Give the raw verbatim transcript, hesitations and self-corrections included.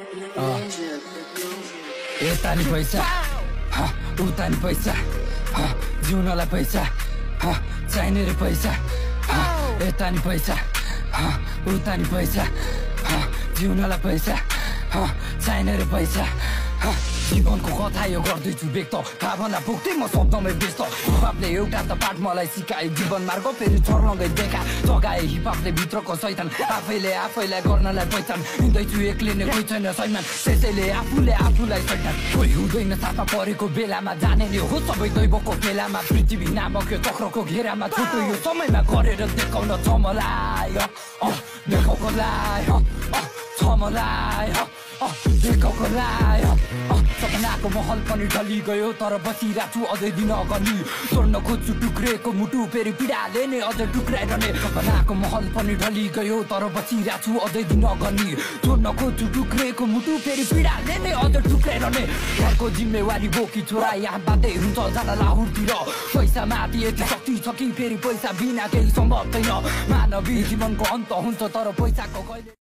यता नि पैसा उता नि पैसा जिउनलाई पैसा चाहिने रे पैसा यता नि पैसा उता नि पैसा जिउनलाई पैसा चाहिने रे पैसा जीवनको कथा यो गर्दैछु व्यक्त थाहा भन्दा पुग्दै म शब्दमै व्यस्त हिपहपले एउटा त पाठ मलाई सिकायो जीवन मार्ग फेरि चर्लाउँदै देखा जगाए हिपहपले भित्रको शैतान आफैले आफैलाई गर्नलाई पहिचान हिँड्दैछु एक्लै नै कोही छैन सैमान त्यसैले आफूले आफूलाई शैतान कोही हुँदैन साथमा परेको बेलामा जाने नै हो सबै दैवको बेलामा पृथ्वी नामक यो चक्रको घेरामा छोटो यो समयमा गरेर देखाउन छ मलाई देखाउको लाई छ मलाई देखाउको लाई सपनाको महल पनि ढली गयो तर बसिरहेको छु अझै दिन अगाडि तोड्न खोज्छु टुक्रेको मुटु फेरि पीडाले नै अझै टुक्राइरहने सपनाको महल पनि ढली गयो तर बसिरहेको छु अझै दिन अगाडि तोड्न खोज्छु टुक्रेको मुटु फेरि पीडाले नै अझै टुक्राइरहने घरको जिम्मेवारी बोकी छोरा यहाँ बाँदै हुन्छ जान लाहुरतिर पैसा माथि यति शक्ति छ कि फेरि पैसा बिना केही सम्भव छैन मानवीय जीवनको अन्त हुन्छ तर पैसाको कहिले